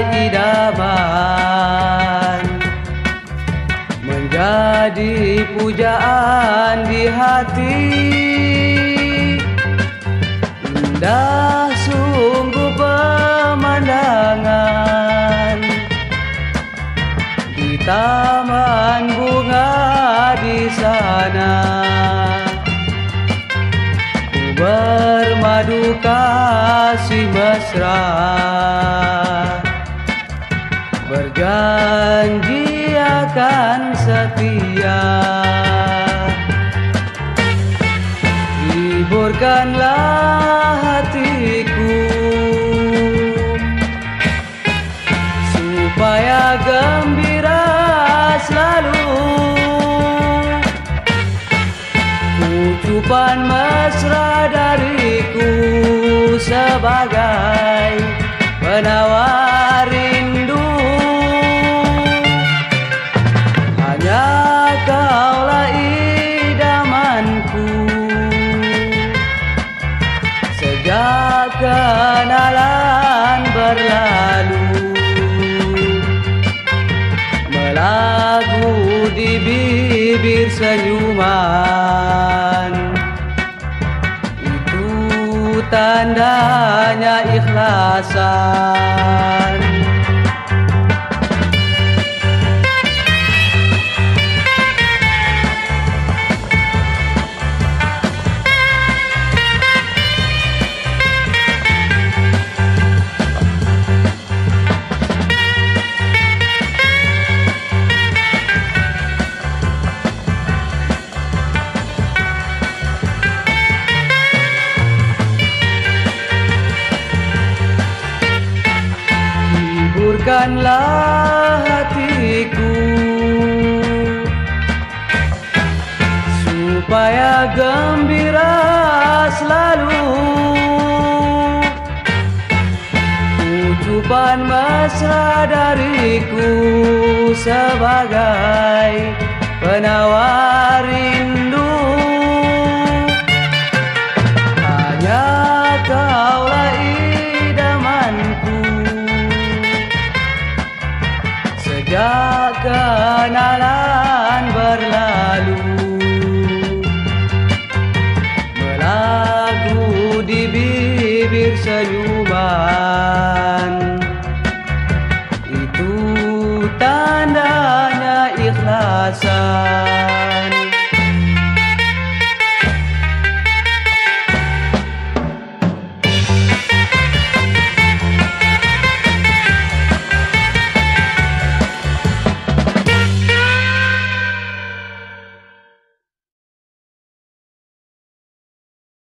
idaman, menjadi pujaan di hati. Indah sungguh pemandangan di taman bunga di sana. Ku bermadu kasih mesra, berjanji akan setia. Hiburkanlah hatiku supaya gembira selalu. Ucapan mesra dariku sebagai penawar rindu. Hanya kaulah idamanku sejak kenalan berlalu. Melagu di bibir senyuman, itu tandanya ikhlasan. Hiburkanlah hatiku supaya gembira selalu. Ucapan mesra dariku sebagai penawar rindu. Hanya kaulah idamanku sejak kenalan berlalu. Melagu di bibir senyuman, itu tandanya ikhlasan.